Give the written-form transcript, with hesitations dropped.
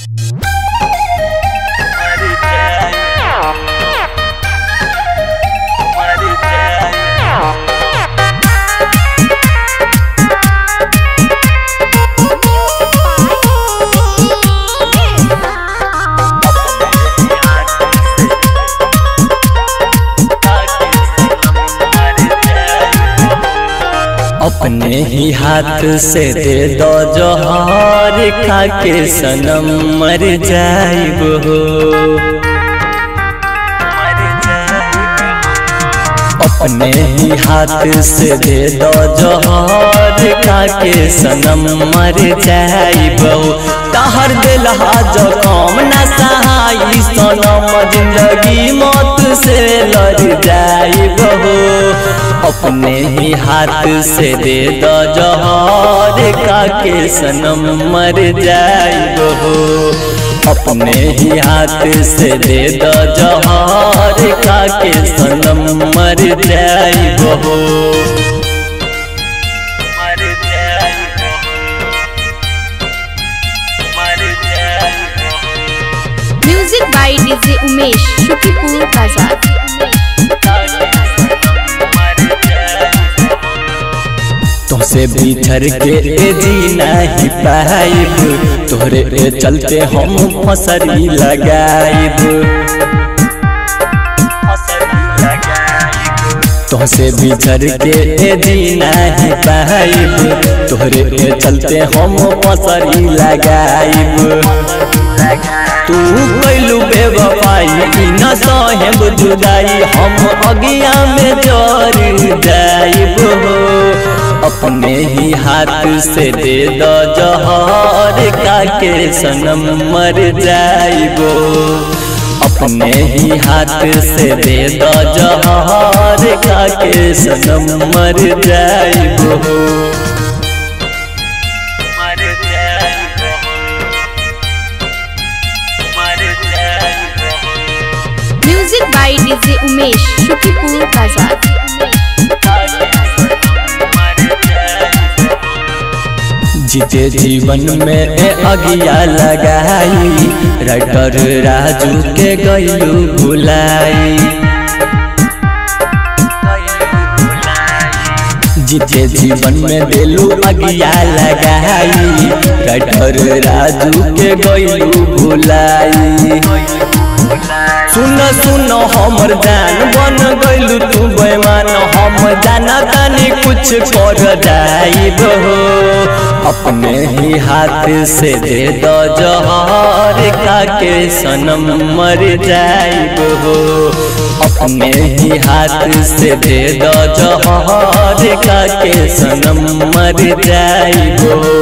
अपने ही हाथ से दे दो जोहर खा के सनम मर जाइबो हो। अपने ही हाथ से दे दो जोहर खा के सनम मर जाइबो। तहर दिल जो कम न सहाई सनम जिंदगी मौत से लड़ जाइबो हो। अपने ही हाथ से दे दो जोहर खा के सनम मर जाइबो हो। अपने ही हाथ से दे दो जोहर खा के सनम मर जाइबो हो। Music by DJ Umesh Shukipur बाजार। तुमसे बिछड़ के जी नहीं पाइब, तोहरे चलते हम फसरी लगाइब। तुमसे बिछड़ के जी नहीं पाइब, तोहरे चलते हम फसरी लगाइब। तू कैलू बेवफाई न सहेब जुदाई, हम अगिया में जर जाइब हो। अपने ही हाथ से दे दो जोहर खा के सनम मर जाइबो। अपने ही हाथ से दे दो जोहर खा के सनम मर जाइबो। Music by DJ Umesh Shukipur बाजार। जीते जीवन में अगिया लगाई, राइटर राजू के गइलू भुलाई। जीते जीवन में दिलू अगिया लगाई, राइटर राजू के गइलू भुलाई। सुन सुन हमर जान बन गइलू तू बेमान, हम जाना तानी कुछ कर जाइब हो। अपने ही हाथ से दे दो जोहर खा के सनम मर जाइब हो। अपने ही हाथ से दे दो जोहर खा के सनम मर जाइब हो।